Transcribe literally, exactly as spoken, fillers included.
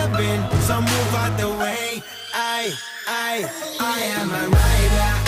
happen, so move out the way. I, I, I am a rider.